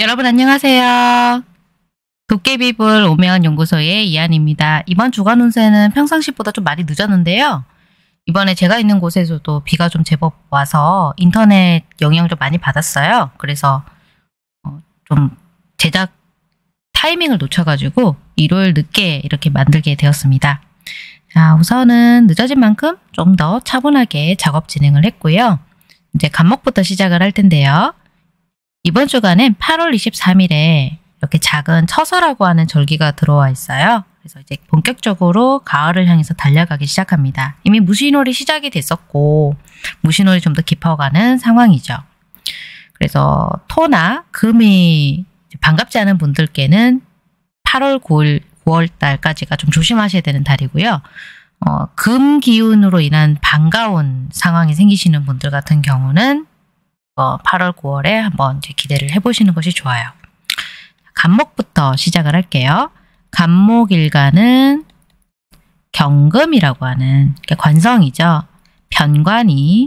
여러분 안녕하세요. 도깨비불 오매원 연구소의 이한입니다. 이번 주간 운세는 평상시보다 좀 많이 늦었는데요. 이번에 제가 있는 곳에서도 비가 좀 제법 와서 인터넷 영향 좀 많이 받았어요. 그래서 좀 제작 타이밍을 놓쳐가지고 일요일 늦게 이렇게 만들게 되었습니다. 자, 우선은 늦어진 만큼 좀 더 차분하게 작업 진행을 했고요. 이제 간목부터 시작을 할 텐데요. 이번 주간엔 8월 23일에 이렇게 작은 처서라고 하는 절기가 들어와 있어요. 그래서 이제 본격적으로 가을을 향해서 달려가기 시작합니다. 이미 무신월이 시작이 됐었고 무신월이 좀 더 깊어가는 상황이죠. 그래서 토나 금이 반갑지 않은 분들께는 8월 9월 달까지가 좀 조심하셔야 되는 달이고요. 금 기운으로 인한 반가운 상황이 생기시는 분들 같은 경우는 8월 9월에 한번 이제 기대를 해보시는 것이 좋아요. 간목부터 시작을 할게요. 간목일간은 경금이라고 하는 관성이죠. 편관이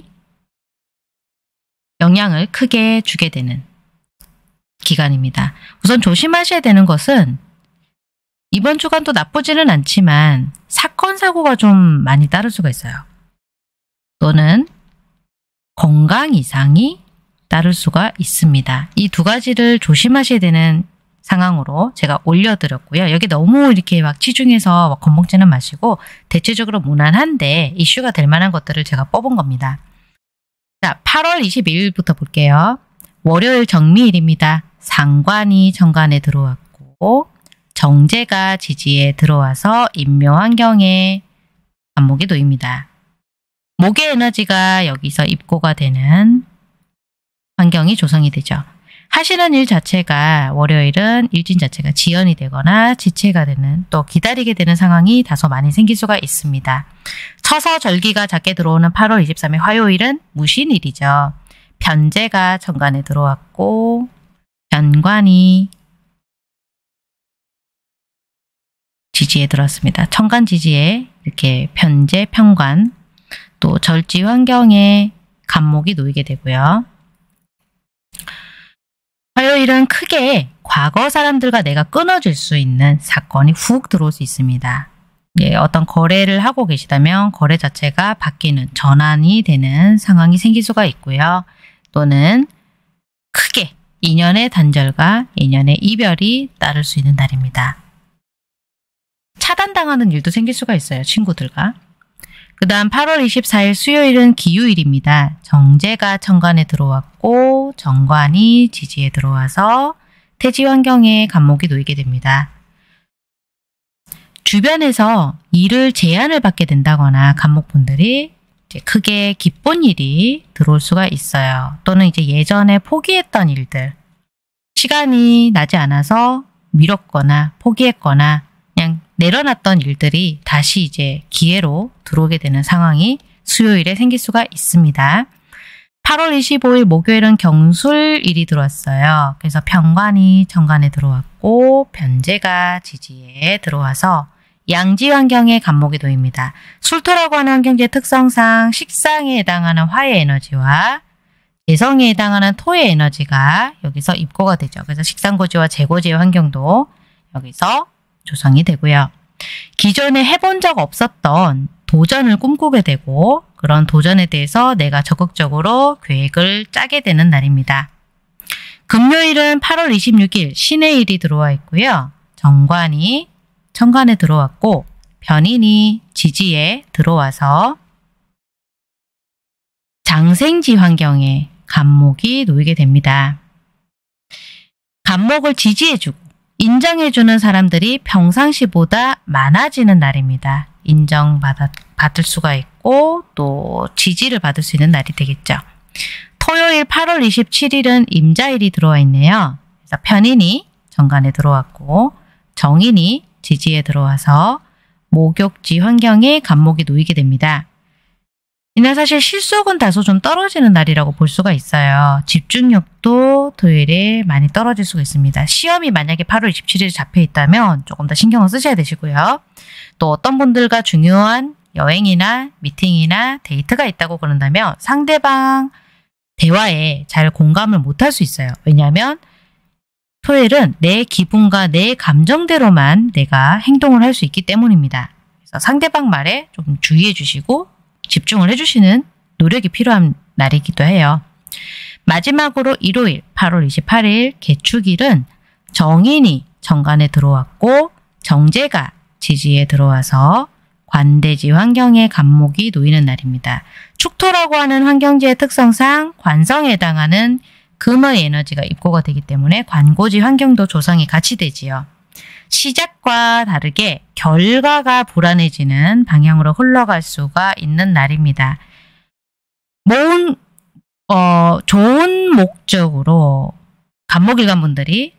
영향을 크게 주게 되는 기간입니다. 우선 조심하셔야 되는 것은 이번 주간도 나쁘지는 않지만 사건, 사고가 좀 많이 따를 수가 있어요. 또는 건강 이상이 따를 수가 있습니다. 이 두 가지를 조심하셔야 되는 상황으로 제가 올려드렸고요. 여기 너무 이렇게 막 치중해서 겁먹지는 마시고 대체적으로 무난한데 이슈가 될 만한 것들을 제가 뽑은 겁니다. 자, 8월 22일부터 볼게요. 월요일 정미일입니다. 상관이 정관에 들어왔고 정제가 지지에 들어와서 인묘환경에 간목이 놓입니다. 목의 에너지가 여기서 입고가 되는 환경이 조성이 되죠. 하시는 일 자체가 월요일은 일진 자체가 지연이 되거나 지체가 되는 또 기다리게 되는 상황이 다소 많이 생길 수가 있습니다. 처서 절기가 작게 들어오는 8월 23일 화요일은 무신일이죠. 편제가 정관에 들어왔고 편관이 지지에 들어왔습니다. 천간 지지에 이렇게 편제, 편관 또 절지 환경에 간목이 놓이게 되고요. 화요일은 크게 과거 사람들과 내가 끊어질 수 있는 사건이 훅 들어올 수 있습니다. 예, 어떤 거래를 하고 계시다면 거래 자체가 바뀌는 전환이 되는 상황이 생길 수가 있고요. 또는 크게 인연의 단절과 인연의 이별이 따를 수 있는 날입니다. 차단당하는 일도 생길 수가 있어요. 친구들과. 그 다음 8월 24일 수요일은 기유일입니다. 정제가 천간에 들어왔고 정관이 지지에 들어와서 태지 환경에 간목이 놓이게 됩니다. 주변에서 일을 제안을 받게 된다거나 간목분들이 이제 크게 기쁜 일이 들어올 수가 있어요. 또는 이제 예전에 포기했던 일들, 시간이 나지 않아서 미뤘거나 포기했거나 그냥 내려놨던 일들이 다시 이제 기회로 들어오게 되는 상황이 수요일에 생길 수가 있습니다. 8월 25일 목요일은 경술일이 들어왔어요. 그래서 편관이 정관에 들어왔고 편제가 지지에 들어와서 양지 환경에 간목이 놓입니다. 술토라고 하는 환경지의 특성상 식상에 해당하는 화의 에너지와 재성에 해당하는 토의 에너지가 여기서 입고가 되죠. 그래서 식상고지와 재고지의 환경도 여기서 조성이 되고요. 기존에 해본 적 없었던 도전을 꿈꾸게 되고 그런 도전에 대해서 내가 적극적으로 계획을 짜게 되는 날입니다. 금요일은 8월 26일 신의 일이 들어와 있고요. 정관이 천간에 들어왔고 변인이 지지에 들어와서 장생지 환경에 간목이 놓이게 됩니다. 간목을 지지해주고 인정해주는 사람들이 평상시보다 많아지는 날입니다. 인정받을 수가 있고 또 지지를 받을 수 있는 날이 되겠죠. 토요일 8월 27일은 임자일이 들어와 있네요. 그래서 편인이 정관에 들어왔고 정인이 지지에 들어와서 목욕지 환경에 간목이 놓이게 됩니다. 이날 사실 실속은 다소 좀 떨어지는 날이라고 볼 수가 있어요. 집중력도 토요일에 많이 떨어질 수가 있습니다. 시험이 만약에 8월 27일에 잡혀 있다면 조금 더 신경을 쓰셔야 되시고요. 또 어떤 분들과 중요한 여행이나 미팅이나 데이트가 있다고 그런다면 상대방 대화에 잘 공감을 못할 수 있어요. 왜냐하면 토일은 내 기분과 내 감정대로만 내가 행동을 할 수 있기 때문입니다. 그래서 상대방 말에 좀 주의해 주시고 집중을 해주시는 노력이 필요한 날이기도 해요. 마지막으로 일요일 8월 28일 개축일은 정인이 정관에 들어왔고 정제가 지지에 들어와서 관대지 환경에 간목이 놓이는 날입니다. 축토라고 하는 환경지의 특성상 관성에 해당하는 금의 에너지가 입고가 되기 때문에 관고지 환경도 조성이 같이 되지요. 시작과 다르게 결과가 불안해지는 방향으로 흘러갈 수가 있는 날입니다. 좋은 목적으로 간목일간 분들이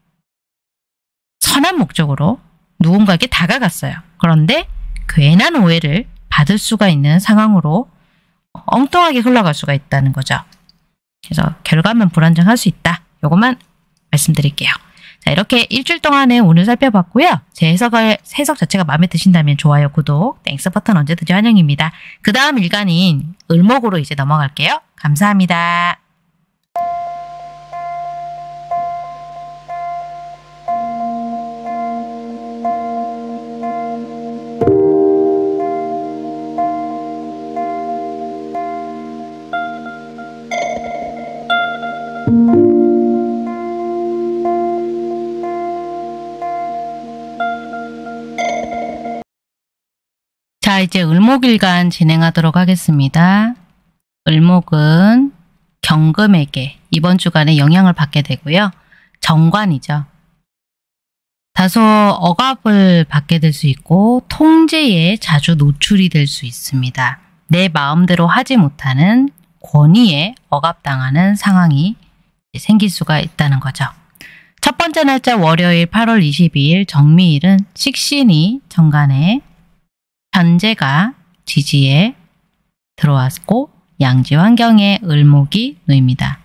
선한 목적으로 누군가에게 다가갔어요. 그런데 괜한 오해를 받을 수가 있는 상황으로 엉뚱하게 흘러갈 수가 있다는 거죠. 그래서 결과는 불안정할 수 있다. 요것만 말씀드릴게요. 자, 이렇게 일주일 동안에 오늘 살펴봤고요. 제 해석 자체가 마음에 드신다면 좋아요, 구독, 땡스 버튼 언제든지 환영입니다. 그 다음 일간인 을목으로 이제 넘어갈게요. 감사합니다. 자, 이제 을목일간 진행하도록 하겠습니다. 을목은 경금에게 이번 주간에 영향을 받게 되고요. 정관이죠. 다소 억압을 받게 될 수 있고 통제에 자주 노출이 될 수 있습니다. 내 마음대로 하지 못하는 권위에 억압당하는 상황이 생길 수가 있다는 거죠. 첫 번째 날짜 월요일 8월 22일 정미일은 식신이 정관에 현재가 지지에 들어왔고 양지 환경에 을목이 놓입니다.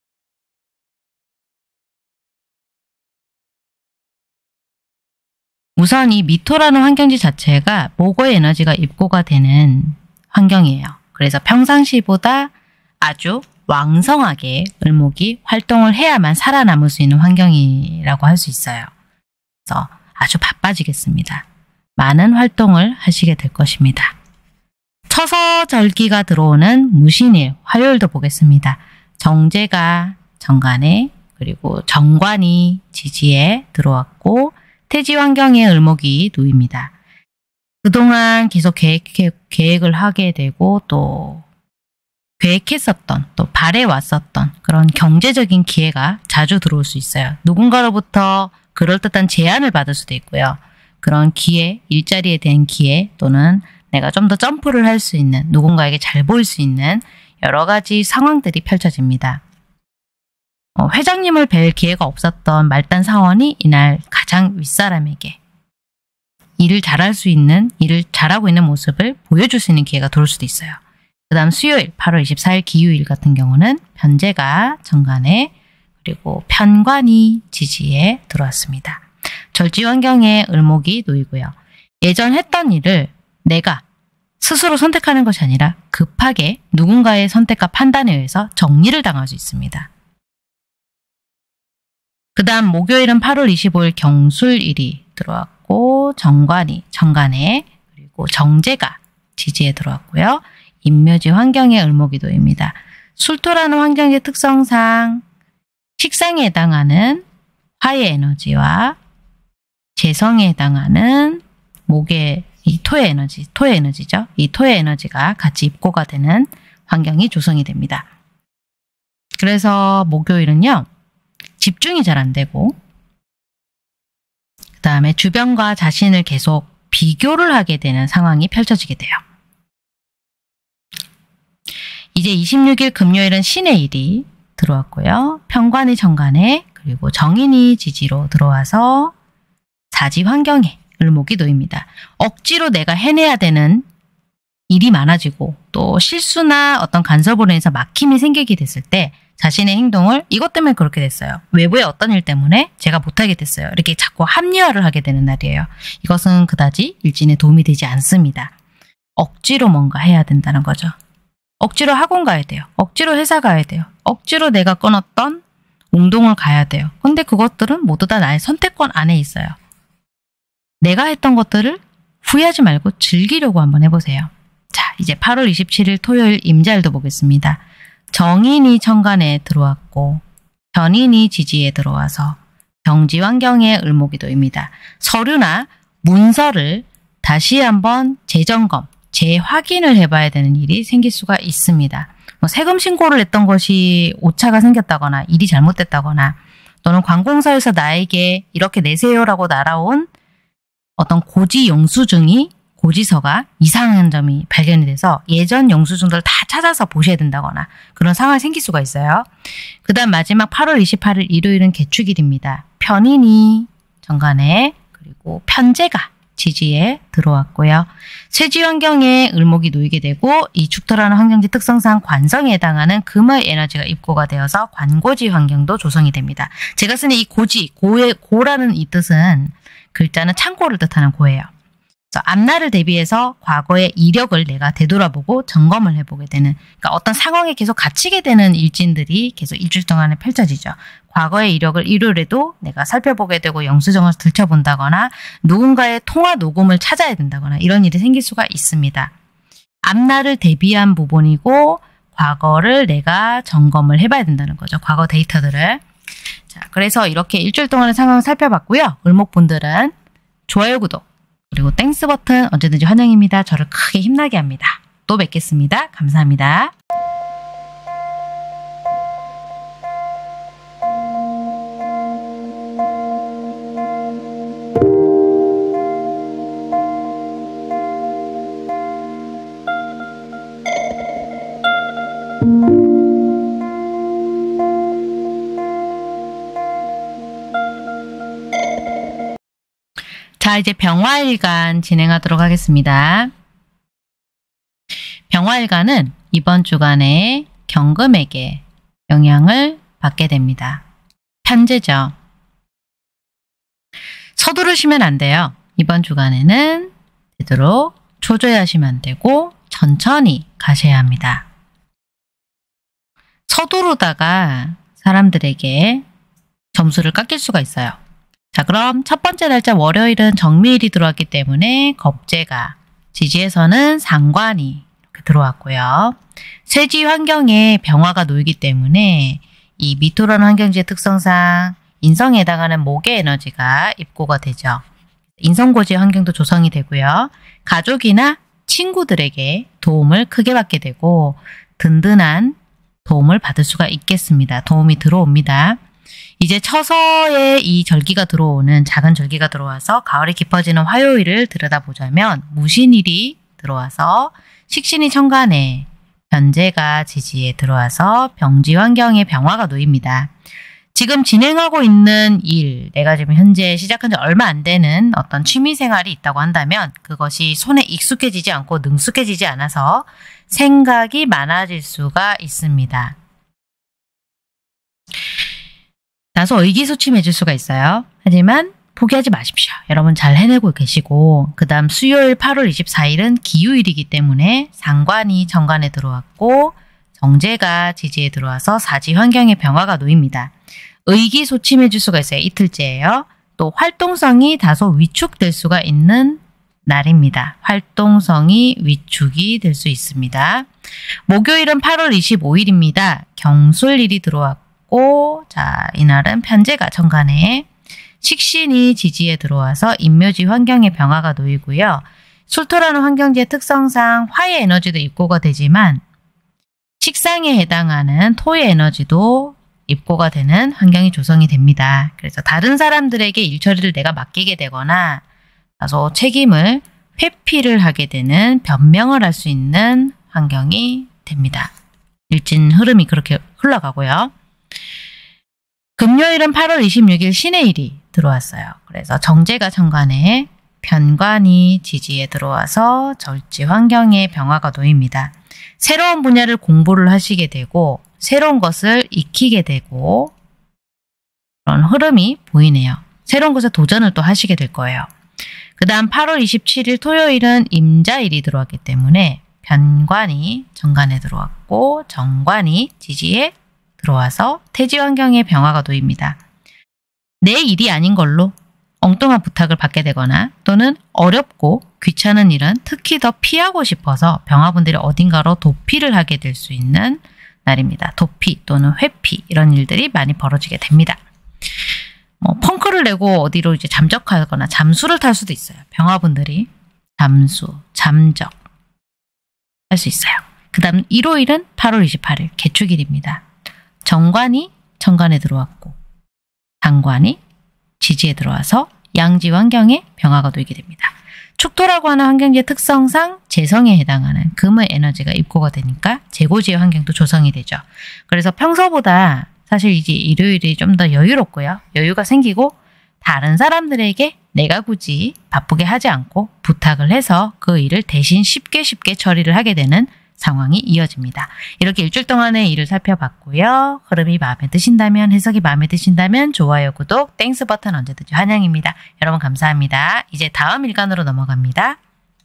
우선 이 미토라는 환경지 자체가 목의 에너지가 입고가 되는 환경이에요. 그래서 평상시보다 아주 왕성하게 을목이 활동을 해야만 살아남을 수 있는 환경이라고 할 수 있어요. 그래서 아주 바빠지겠습니다. 많은 활동을 하시게 될 것입니다. 처서절기가 들어오는 무신일 화요일도 보겠습니다. 정제가 정관에 그리고 정관이 지지에 들어왔고 태지 환경에 을목이 놓입니다. 그동안 계속 계획을 하게 되고 또 계획했었던 또 바래왔었던 그런 경제적인 기회가 자주 들어올 수 있어요. 누군가로부터 그럴듯한 제안을 받을 수도 있고요. 그런 기회, 일자리에 대한 기회 또는 내가 좀 더 점프를 할 수 있는 누군가에게 잘 보일 수 있는 여러 가지 상황들이 펼쳐집니다. 회장님을 뵐 기회가 없었던 말단 사원이 이날 가장 윗사람에게 일을 잘할 수 있는, 일을 잘하고 있는 모습을 보여줄 수 있는 기회가 들어올 수도 있어요. 그 다음 수요일 8월 24일 기유일 같은 경우는 편제가 정관에 그리고 편관이 지지에 들어왔습니다. 절지 환경에 을목이 놓이고요. 예전 했던 일을 내가 스스로 선택하는 것이 아니라 급하게 누군가의 선택과 판단에 의해서 정리를 당할 수 있습니다. 그 다음 목요일은 8월 25일 경술일이 들어왔고 정관이 정관에 그리고 정제가 지지에 들어왔고요. 인묘지 환경에 을목이 놓입니다. 술토라는 환경의 특성상 식상에 해당하는 화의 에너지와 재성에 해당하는 목의 이 토의 에너지죠. 이 토의 에너지가 같이 입고가 되는 환경이 조성이 됩니다. 그래서 목요일은요. 집중이 잘 안 되고 그 다음에 주변과 자신을 계속 비교를 하게 되는 상황이 펼쳐지게 돼요. 이제 26일 금요일은 신의 일이 들어왔고요. 편관이 정관에 그리고 정인이 지지로 들어와서 사지 환경에 을목이 놓입니다. 억지로 내가 해내야 되는 일이 많아지고 또 실수나 어떤 간섭으로 인해서 막힘이 생기게 됐을 때 자신의 행동을 이것 때문에 그렇게 됐어요. 외부의 어떤 일 때문에 제가 못하게 됐어요. 이렇게 자꾸 합리화를 하게 되는 날이에요. 이것은 그다지 일진에 도움이 되지 않습니다. 억지로 뭔가 해야 된다는 거죠. 억지로 학원 가야 돼요. 억지로 회사 가야 돼요. 억지로 내가 끊었던 운동을 가야 돼요. 근데 그것들은 모두 다 나의 선택권 안에 있어요. 내가 했던 것들을 후회하지 말고 즐기려고 한번 해보세요. 자, 이제 8월 27일 토요일 임자일도 보겠습니다. 정인이 천간에 들어왔고 변인이 지지에 들어와서 병지환경의 을목이 놓입니다. 서류나 문서를 다시 한번 재점검, 재확인을 해봐야 되는 일이 생길 수가 있습니다. 뭐 세금 신고를 했던 것이 오차가 생겼다거나 일이 잘못됐다거나 또는 관공서에서 나에게 이렇게 내세요라고 날아온 어떤 고지 영수증이 고지서가 이상한 점이 발견이 돼서 예전 영수증들을 다 찾아서 보셔야 된다거나 그런 상황이 생길 수가 있어요. 그 다음 마지막 8월 28일 일요일은 개축일입니다. 편인이 정간에 그리고 편제가 지지에 들어왔고요. 쇠지 환경에 을목이 놓이게 되고 이 죽토라는 환경지 특성상 관성에 해당하는 금의 에너지가 입고가 되어서 관고지 환경도 조성이 됩니다. 제가 쓰는 이 고지, 고라는 이 뜻은 글자는 창고를 뜻하는 고예요. 그래서 앞날을 대비해서 과거의 이력을 내가 되돌아보고 점검을 해보게 되는 그러니까 어떤 상황에 계속 갇히게 되는 일진들이 계속 일주일 동안에 펼쳐지죠. 과거의 이력을 일요일에도 내가 살펴보게 되고 영수증을 들춰본다거나 누군가의 통화 녹음을 찾아야 된다거나 이런 일이 생길 수가 있습니다. 앞날을 대비한 부분이고 과거를 내가 점검을 해봐야 된다는 거죠. 과거 데이터들을. 자, 그래서 이렇게 일주일 동안의 상황을 살펴봤고요. 을목분들은 좋아요, 구독 그리고 땡스 버튼 언제든지 환영입니다. 저를 크게 힘나게 합니다. 또 뵙겠습니다. 감사합니다. 자, 이제 병화일간 진행하도록 하겠습니다. 병화일간은 이번 주간에 경금에게 영향을 받게 됩니다. 편제죠. 서두르시면 안 돼요. 이번 주간에는 되도록 초조해하시면 안 되고 천천히 가셔야 합니다. 서두르다가 사람들에게 점수를 깎일 수가 있어요. 자, 그럼 첫 번째 날짜 월요일은 정미일이 들어왔기 때문에 겁재가, 지지에서는 상관이 이렇게 들어왔고요. 쇠지 환경에 병화가 놓이기 때문에 이 미토라는 환경지의 특성상 인성에 해당하는 목의 에너지가 입고가 되죠. 인성고지 환경도 조성이 되고요. 가족이나 친구들에게 도움을 크게 받게 되고 든든한 도움을 받을 수가 있겠습니다. 도움이 들어옵니다. 이제 처서에 이 절기가 들어오는 작은 절기가 들어와서 가을이 깊어지는 화요일을 들여다보자면 무신일이 들어와서 식신이 천간에 변제가 지지에 들어와서 병지 환경에 병화가 놓입니다. 지금 진행하고 있는 일, 내가 지금 현재 시작한 지 얼마 안 되는 어떤 취미생활이 있다고 한다면 그것이 손에 익숙해지지 않고 능숙해지지 않아서 생각이 많아질 수가 있습니다. 다소 의기소침해질 수가 있어요. 하지만 포기하지 마십시오. 여러분 잘 해내고 계시고 그 다음 수요일 8월 24일은 기유일이기 때문에 상관이 정관에 들어왔고 정제가 지지에 들어와서 사지 환경에 병화가 놓입니다. 의기소침해질 수가 있어요. 이틀째예요. 또 활동성이 다소 위축될 수가 있는 날입니다. 활동성이 위축이 될 수 있습니다. 목요일은 8월 25일입니다. 경술일이 들어왔고 자, 이날은 편제가 정간에 식신이 지지에 들어와서 인묘지 환경에 병화가 놓이고요. 술토라는 환경지의 특성상 화의 에너지도 입고가 되지만 식상에 해당하는 토의 에너지도 입고가 되는 환경이 조성이 됩니다. 그래서 다른 사람들에게 일처리를 내가 맡기게 되거나 다소 책임을 회피를 하게 되는 변명을 할 수 있는 환경이 됩니다. 일진 흐름이 그렇게 흘러가고요. 금요일은 8월 26일 신해일이 들어왔어요. 그래서 정제가 천간에 편관이 지지에 들어와서 절지 환경에 병화가 놓입니다. 새로운 분야를 공부를 하시게 되고 새로운 것을 익히게 되고 그런 흐름이 보이네요. 새로운 것에 도전을 또 하시게 될 거예요. 그 다음 8월 27일 토요일은 임자일이 들어왔기 때문에 편관이 정관에 들어왔고 정관이 지지에 들어와서 태지 환경에 병화가 놓입니다. 내 일이 아닌 걸로 엉뚱한 부탁을 받게 되거나 또는 어렵고 귀찮은 일은 특히 더 피하고 싶어서 병화분들이 어딘가로 도피를 하게 될 수 있는 날입니다. 도피 또는 회피 이런 일들이 많이 벌어지게 됩니다. 펑크를 내고 어디로 이제 잠적하거나 잠수를 탈 수도 있어요. 병화분들이 잠수, 잠적 할 수 있어요. 그 다음 일요일은 8월 28일 개축일입니다. 정관이 천간에 들어왔고 상관이 지지에 들어와서 양지 환경에 병화가 놓이게 됩니다. 축토라고 하는 환경지의 특성상 재성에 해당하는 금의 에너지가 입고가 되니까 재고지의 환경도 조성이 되죠. 그래서 평소보다 사실 이제 일요일이 좀 더 여유롭고요. 여유가 생기고 다른 사람들에게 내가 굳이 바쁘게 하지 않고 부탁을 해서 그 일을 대신 쉽게 처리를 하게 되는 상황이 이어집니다. 이렇게 일주일 동안의 일을 살펴봤고요. 흐름이 마음에 드신다면, 해석이 마음에 드신다면 좋아요, 구독, 땡스 버튼 언제든지 환영입니다. 여러분 감사합니다. 이제 다음 일간으로 넘어갑니다.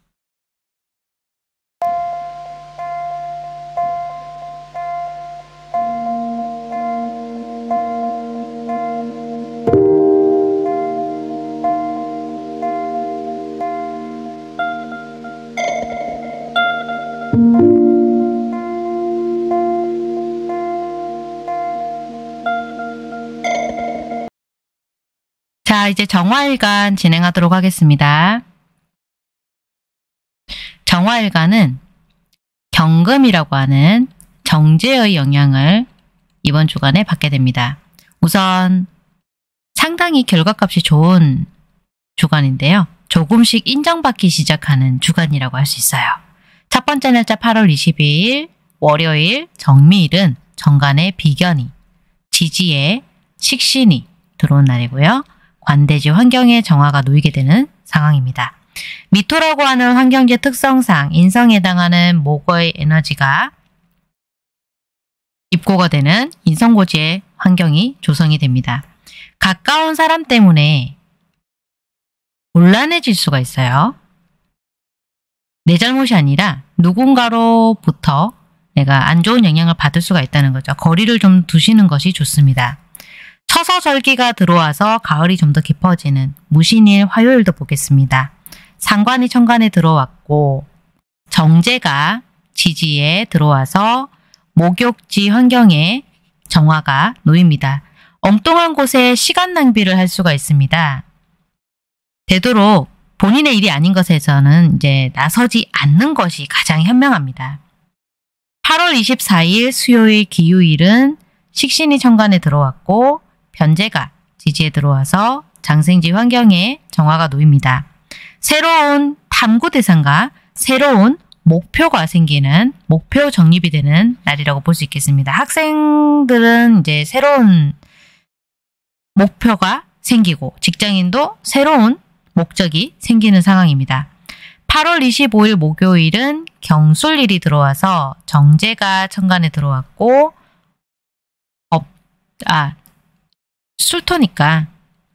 자, 이제 정화일간 진행하도록 하겠습니다. 정화일간은 경금이라고 하는 정제의 영향을 이번 주간에 받게 됩니다. 우선 상당히 결과값이 좋은 주간인데요. 조금씩 인정받기 시작하는 주간이라고 할 수 있어요. 첫 번째 날짜 8월 22일 월요일 정미일은 정간에 비견이, 지지에 식신이 들어온 날이고요. 관대지 환경에 정화가 놓이게 되는 상황입니다. 미토라고 하는 환경지 특성상 인성에 해당하는 목의 에너지가 입고가 되는 인성고지의 환경이 조성이 됩니다. 가까운 사람 때문에 곤란해질 수가 있어요. 내 잘못이 아니라 누군가로부터 내가 안 좋은 영향을 받을 수가 있다는 거죠. 거리를 좀 두시는 것이 좋습니다. 처서절기가 들어와서 가을이 좀 더 깊어지는 무신일 화요일도 보겠습니다. 상관이 천간에 들어왔고 정제가 지지에 들어와서 목욕지 환경에 정화가 놓입니다. 엉뚱한 곳에 시간 낭비를 할 수가 있습니다. 되도록 본인의 일이 아닌 것에서는 이제 나서지 않는 것이 가장 현명합니다. 8월 24일 수요일 기유일은 식신이 천간에 들어왔고 변제가 지지에 들어와서 장생지 환경에 정화가 놓입니다. 새로운 탐구 대상과 새로운 목표가 생기는 목표 정립이 되는 날이라고 볼 수 있겠습니다. 학생들은 이제 새로운 목표가 생기고 직장인도 새로운 목적이 생기는 상황입니다. 8월 25일 목요일은 경술일이 들어와서 정제가 천간에 들어왔고 술토니까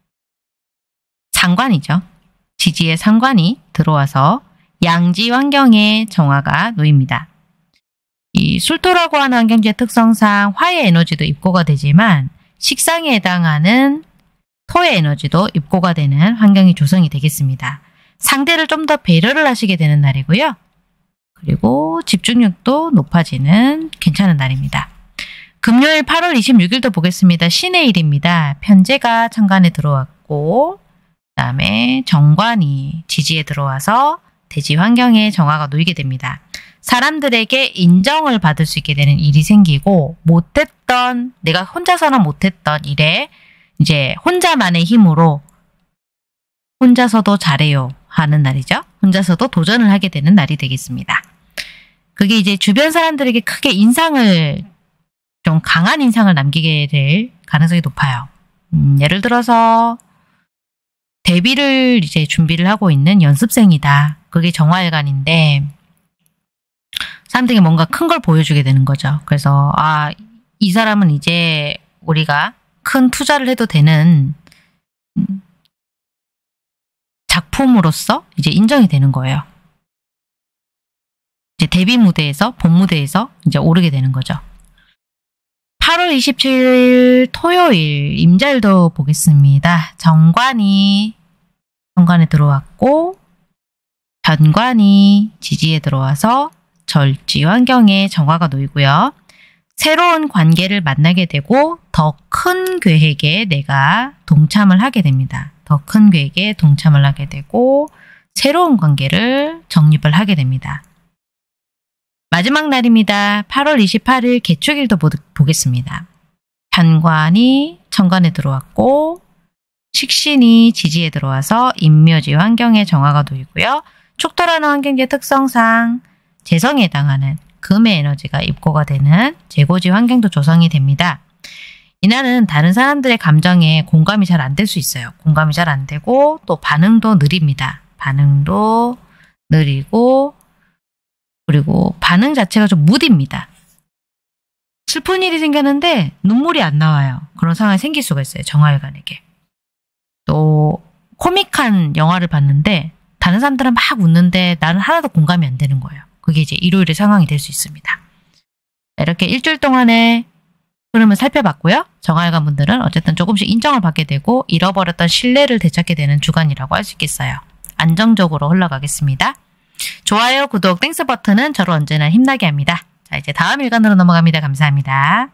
상관이죠. 지지에 상관이 들어와서 양지 환경에 정화가 놓입니다. 이 술토라고 하는 환경지의 특성상 화의 에너지도 입고가 되지만 식상에 해당하는 토의 에너지도 입고가 되는 환경이 조성이 되겠습니다. 상대를 좀 더 배려를 하시게 되는 날이고요. 그리고 집중력도 높아지는 괜찮은 날입니다. 금요일 8월 26일도 보겠습니다. 신의 일입니다. 편제가 천간에 들어왔고 그 다음에 정관이 지지에 들어와서 대지 환경에 정화가 놓이게 됩니다. 사람들에게 인정을 받을 수 있게 되는 일이 생기고 못했던 내가 혼자서는 못했던 일에 이제 혼자만의 힘으로 혼자서도 잘해요 하는 날이죠. 혼자서도 도전을 하게 되는 날이 되겠습니다. 그게 이제 주변 사람들에게 크게 인상을 좀 강한 인상을 남기게 될 가능성이 높아요. 예를 들어서 데뷔를 이제 준비를 하고 있는 연습생이다. 그게 정화일간인데 사람들에게 뭔가 큰 걸 보여주게 되는 거죠. 그래서 이 사람은 이제 우리가 큰 투자를 해도 되는 작품으로서 이제 인정이 되는 거예요. 이제 데뷔 무대에서 본 무대에서 이제 오르게 되는 거죠. 8월 27일 토요일 임자일도 보겠습니다. 정관이 정관에 들어왔고 편관이 지지에 들어와서 절지 환경에 정화가 놓이고요. 새로운 관계를 만나게 되고 더 큰 계획에 내가 동참을 하게 됩니다. 더 큰 계획에 동참을 하게 되고 새로운 관계를 정립을 하게 됩니다. 마지막 날입니다. 8월 28일 개축일도 보겠습니다. 편관이 천간에 들어왔고 식신이 지지에 들어와서 인묘지 환경에 정화가 놓이고요. 축토라는 환경지의 특성상 재성에 해당하는 금의 에너지가 입고가 되는 재고지 환경도 조성이 됩니다. 이날은 다른 사람들의 감정에 공감이 잘 안 될 수 있어요. 공감이 잘 안 되고 또 반응도 느립니다. 반응도 느리고 그리고 반응 자체가 좀 무딥니다. 슬픈 일이 생겼는데 눈물이 안 나와요. 그런 상황이 생길 수가 있어요. 정화일간에게. 또 코믹한 영화를 봤는데 다른 사람들은 막 웃는데 나는 하나도 공감이 안 되는 거예요. 그게 이제 일요일의 상황이 될 수 있습니다. 이렇게 일주일 동안의 흐름을 살펴봤고요. 정화일간 분들은 어쨌든 조금씩 인정을 받게 되고 잃어버렸던 신뢰를 되찾게 되는 주간이라고 할 수 있겠어요. 안정적으로 흘러가겠습니다. 좋아요, 구독, 땡스 버튼은 저를 언제나 힘나게 합니다. 자, 이제 다음 일간으로 넘어갑니다. 감사합니다.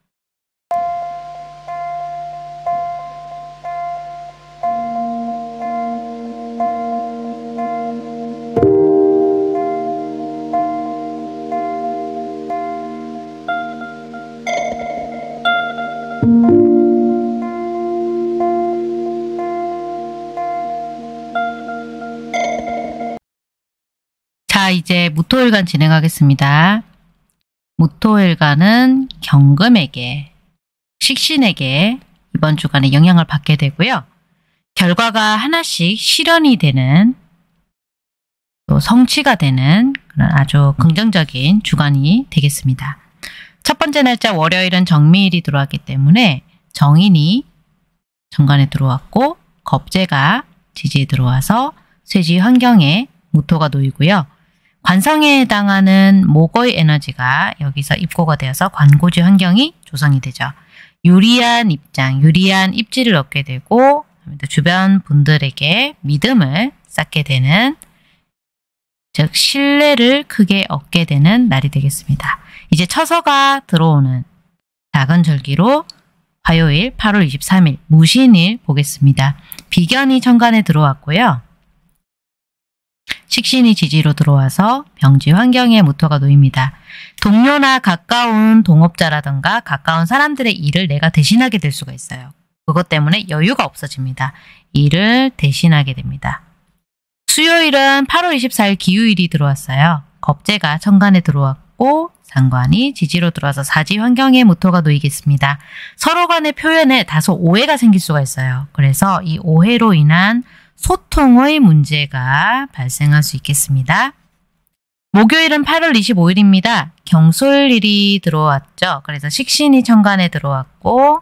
자, 이제 무토일간 진행하겠습니다. 무토일간은 경금에게, 식신에게 이번 주간에 영향을 받게 되고요. 결과가 하나씩 실현이 되는 또 성취가 되는 그런 아주 긍정적인 주간이 되겠습니다. 첫 번째 날짜 월요일은 정미일이 들어왔기 때문에 정인이 정관에 들어왔고 겁재가 지지에 들어와서 쇠지 환경에 무토가 놓이고요. 관성에 해당하는 목의 에너지가 여기서 입고가 되어서 관고지 환경이 조성이 되죠. 유리한 입장, 유리한 입지를 얻게 되고 주변 분들에게 믿음을 쌓게 되는, 즉 신뢰를 크게 얻게 되는 날이 되겠습니다. 이제 처서가 들어오는 작은 절기로 화요일 8월 23일 무신일 보겠습니다. 비견이 천간에 들어왔고요. 식신이 지지로 들어와서 병지 환경에 무토가 놓입니다. 동료나 가까운 동업자라든가 가까운 사람들의 일을 내가 대신하게 될 수가 있어요. 그것 때문에 여유가 없어집니다. 일을 대신하게 됩니다. 수요일은 8월 24일 기유일이 들어왔어요. 겁재가 천간에 들어왔고 상관이 지지로 들어와서 사지 환경에 무토가 놓이겠습니다. 서로 간의 표현에 다소 오해가 생길 수가 있어요. 그래서 이 오해로 인한 소통의 문제가 발생할 수 있겠습니다. 목요일은 8월 25일입니다. 경술일이 들어왔죠. 그래서 식신이 천간에 들어왔고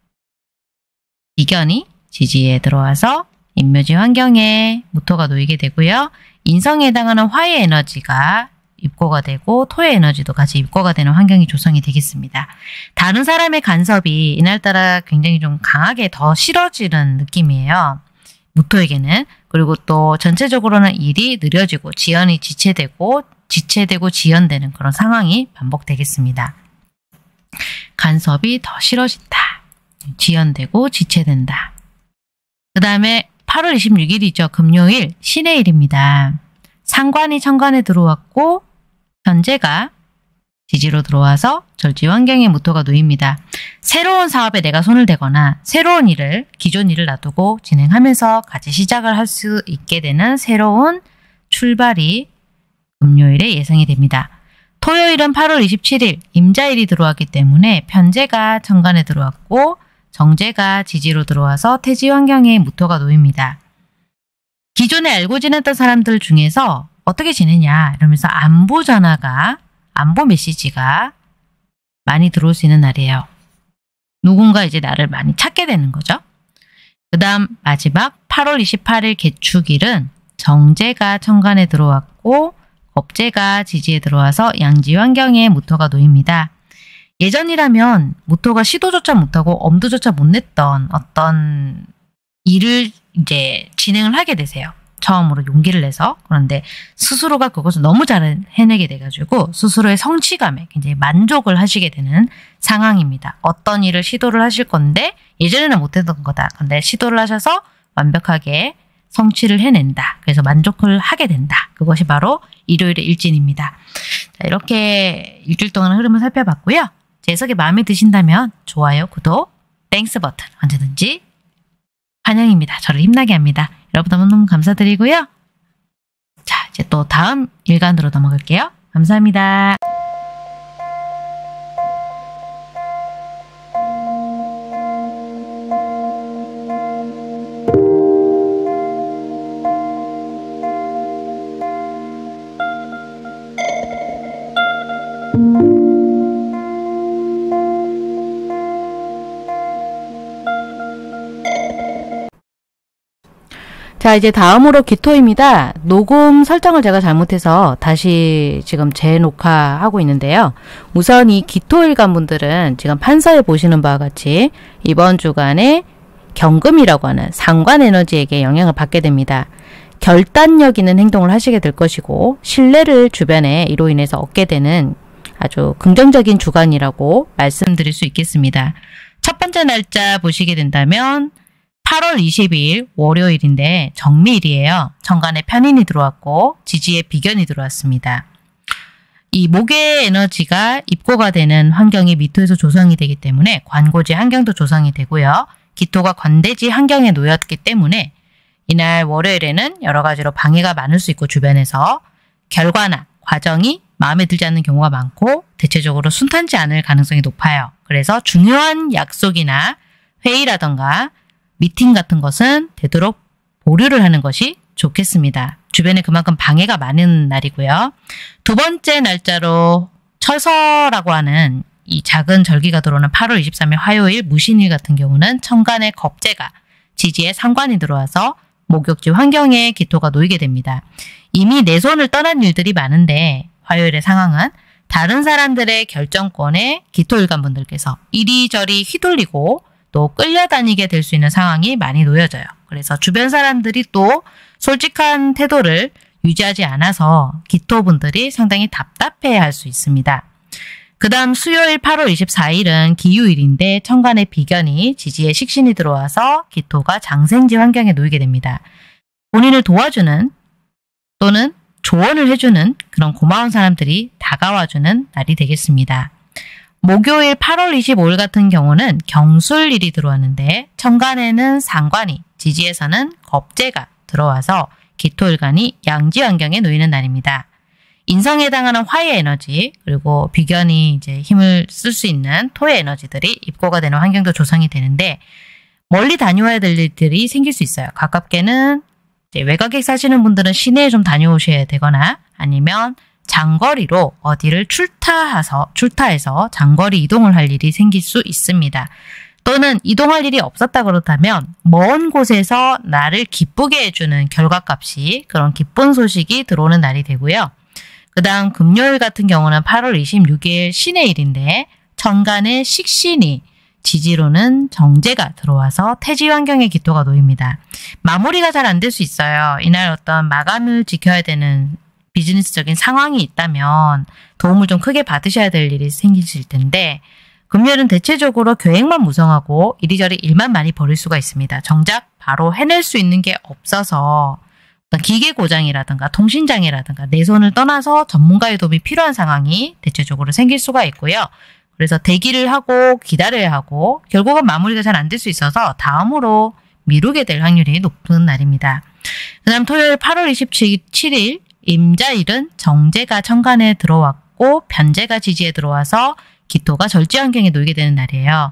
비견이 지지에 들어와서 인묘지 환경에 무토가 놓이게 되고요. 인성에 해당하는 화의 에너지가 입고가 되고 토의 에너지도 같이 입고가 되는 환경이 조성이 되겠습니다. 다른 사람의 간섭이 이날따라 굉장히 좀 강하게 더 싫어지는 느낌이에요. 무토에게는. 그리고 또 전체적으로는 일이 느려지고 지연이 지체되고 지연되는 그런 상황이 반복되겠습니다. 간섭이 더 싫어진다. 지연되고 지체된다. 그 다음에 8월 26일이죠. 금요일 신의 일입니다. 상관이 천간에 들어왔고 현재가 지지로 들어와서 절지 환경에 무토가 놓입니다. 새로운 사업에 내가 손을 대거나 새로운 일을, 기존 일을 놔두고 진행하면서 같이 시작을 할 수 있게 되는 새로운 출발이 금요일에 예상이 됩니다. 토요일은 8월 27일 임자일이 들어왔기 때문에 편재가 천간에 들어왔고 정제가 지지로 들어와서 태지 환경에 무토가 놓입니다. 기존에 알고 지냈던 사람들 중에서 어떻게 지내냐 이러면서 안부 전화가, 안부 메시지가 많이 들어올 수 있는 날이에요. 누군가 이제 나를 많이 찾게 되는 거죠. 그 다음 마지막 8월 28일 개축일은 정제가 천간에 들어왔고 겁재가 지지에 들어와서 양지 환경에 무토가 놓입니다. 예전이라면 모토가 시도조차 못하고 엄두조차 못 냈던 어떤 일을 이제 진행을 하게 되세요. 처음으로 용기를 내서. 그런데 스스로가 그것을 너무 잘 해내게 돼가지고 스스로의 성취감에 굉장히 만족을 하시게 되는 상황입니다. 어떤 일을 시도를 하실 건데 예전에는 못했던 거다. 근데 시도를 하셔서 완벽하게 성취를 해낸다. 그래서 만족을 하게 된다. 그것이 바로 일요일의 일진입니다. 자, 이렇게 일주일 동안의 흐름을 살펴봤고요. 제 해석이 마음에 드신다면 좋아요, 구독, 땡스 버튼 언제든지 환영입니다. 저를 힘나게 합니다. 여러분 너무너무 감사드리고요. 자, 이제 또 다음 일간으로 넘어갈게요. 감사합니다. 자, 이제 다음으로 기토입니다. 녹음 설정을 제가 잘못해서 다시 지금 재녹화하고 있는데요. 우선 이 기토일간 분들은 지금 판서에 보시는 바와 같이 이번 주간에 경금이라고 하는 상관 에너지에게 영향을 받게 됩니다. 결단력 있는 행동을 하시게 될 것이고 신뢰를 주변에 이로 인해서 얻게 되는 아주 긍정적인 주간이라고 말씀드릴 수 있겠습니다. 첫 번째 날짜 보시게 된다면 8월 20일 월요일인데 정미일이에요. 천간에 편인이 들어왔고 지지에 비견이 들어왔습니다. 이 목의 에너지가 입고가 되는 환경이 미토에서 조성이 되기 때문에 관고지 환경도 조성이 되고요. 기토가 관대지 환경에 놓였기 때문에 이날 월요일에는 여러 가지로 방해가 많을 수 있고 주변에서 결과나 과정이 마음에 들지 않는 경우가 많고 대체적으로 순탄치 않을 가능성이 높아요. 그래서 중요한 약속이나 회의라던가 미팅 같은 것은 되도록 보류를 하는 것이 좋겠습니다. 주변에 그만큼 방해가 많은 날이고요. 두 번째 날짜로 처서라고 하는 이 작은 절기가 들어오는 8월 23일 화요일 무신일 같은 경우는 천간에 겁재가 지지에 상관이 들어와서 목욕지 환경에 기토가 놓이게 됩니다. 이미 내 손을 떠난 일들이 많은데 화요일의 상황은 다른 사람들의 결정권에 기토일간 분들께서 이리저리 휘둘리고 또 끌려다니게 될 수 있는 상황이 많이 놓여져요. 그래서 주변 사람들이 또 솔직한 태도를 유지하지 않아서 기토분들이 상당히 답답해 할 수 있습니다. 그 다음 수요일 8월 24일은 기유일인데 천간에 비견이 지지에 식신이 들어와서 기토가 장생지 환경에 놓이게 됩니다. 본인을 도와주는 또는 조언을 해주는 그런 고마운 사람들이 다가와주는 날이 되겠습니다. 목요일 8월 25일 같은 경우는 경술일이 들어왔는데 천간에는 상관이, 지지에서는 겁재가 들어와서 기토일간이 양지 환경에 놓이는 날입니다. 인성에 해당하는 화의 에너지 그리고 비견이 이제 힘을 쓸 수 있는 토의 에너지들이 입고가 되는 환경도 조성이 되는데 멀리 다녀와야 될 일들이 생길 수 있어요. 가깝게는 이제 외곽에 사시는 분들은 시내에 좀 다녀오셔야 되거나 아니면 장거리로 어디를 출타해서 장거리 이동을 할 일이 생길 수 있습니다. 또는 이동할 일이 없었다 그렇다면 먼 곳에서 나를 기쁘게 해주는 결과값이 그런 기쁜 소식이 들어오는 날이 되고요. 그 다음 금요일 같은 경우는 8월 26일 신의 일인데 천간에 식신이 지지로는 정제가 들어와서 태지 환경에 기토가 놓입니다. 마무리가 잘 안 될 수 있어요. 이날 어떤 마감을 지켜야 되는 비즈니스적인 상황이 있다면 도움을 좀 크게 받으셔야 될 일이 생기실 텐데 금요일은 대체적으로 계획만 무성하고 이리저리 일만 많이 벌일 수가 있습니다. 정작 바로 해낼 수 있는 게 없어서 어떤 기계 고장이라든가 통신장애라든가 내 손을 떠나서 전문가의 도움이 필요한 상황이 대체적으로 생길 수가 있고요. 그래서 대기를 하고 기다려야 하고 결국은 마무리가 잘 안 될 수 있어서 다음으로 미루게 될 확률이 높은 날입니다. 그 다음 토요일 8월 27일 임자일은 정제가 천간에 들어왔고 변제가 지지에 들어와서 기토가 절지 환경에 놓이게 되는 날이에요.